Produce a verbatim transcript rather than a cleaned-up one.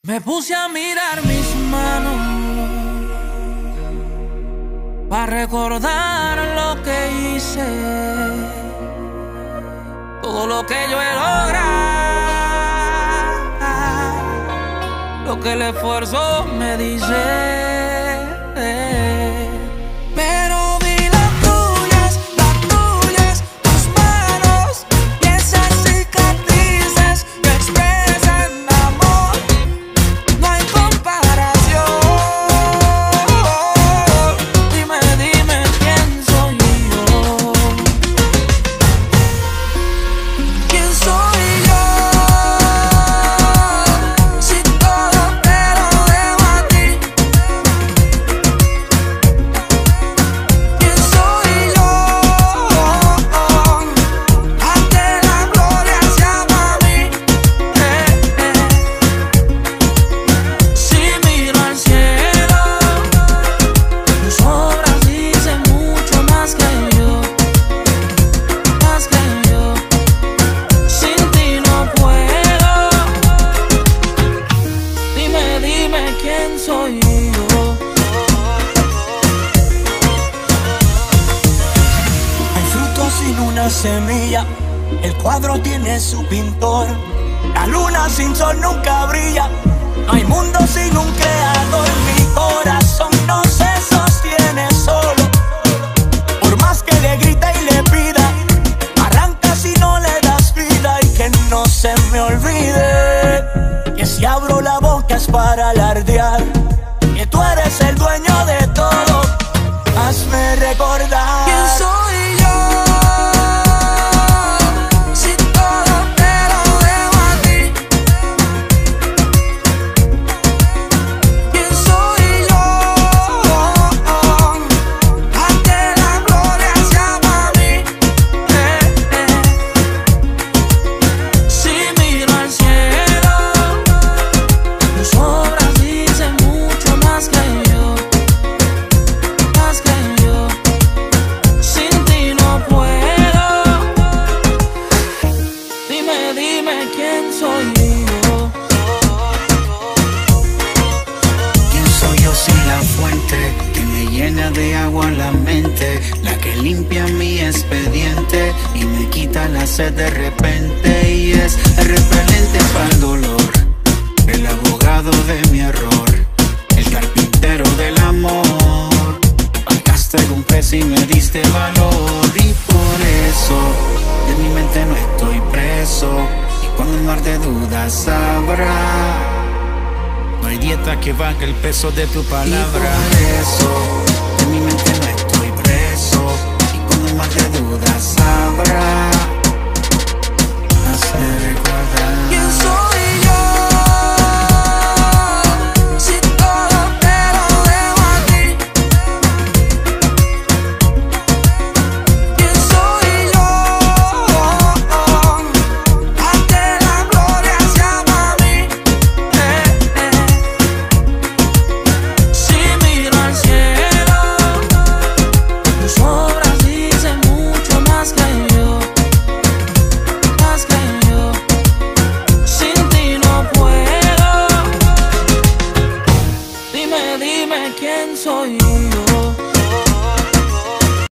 Me puse a mirar mis manos para recordar lo que hice, todo lo que yo he logrado, lo que el esfuerzo me dice. Pero vi las tuyas, las tuyas, tus manos y esas cicatrices que expresan amor. No hay comparación. Dime, dime quién soy yo. ¿Quién soy yo? Si todo te lo debo a ti. ¿Quién soy yo? A que la gloria sea para mí. Eh, eh. Si miro al cielo, tus obras dicen mucho más que yo, más que yo. Sin ti no puedo. Dime, dime quién soy yo. Hay frutos sin una semilla, el cuadro tiene su pintor. La luna sin sol nunca brilla, no hay mundo sin un creador. Mi corazón no se sostiene solo, por más que le grita y le pida, arranca si no le das vida. Y que no se me olvide que si abro la boca es para alardear que tú eres el dueño de todo. Hazme recordar ¿Quién soy yo? Si todo te lo debo a ti. ¿Quién soy yo? A que la gloria sea para mí. Eh, eh. Si miro al cielo, tus obras dicen mucho más que yo, más que yo. Sin ti no puedo. Dime, dime quién soy yo. ¿Quién soy yo sin la fuente que me llena de agua la mente? La que limpia mi expediente y me quita la sed de repente. Y es el repelente para el dolor, el abogado de mi error, el carpintero del amor. Pagaste un precio y me diste valor. Y por eso de mi mente no estoy preso, y cuando el mar de dudas habrá, no hay dieta que valga el peso de tu palabra. Y por eso de mi mente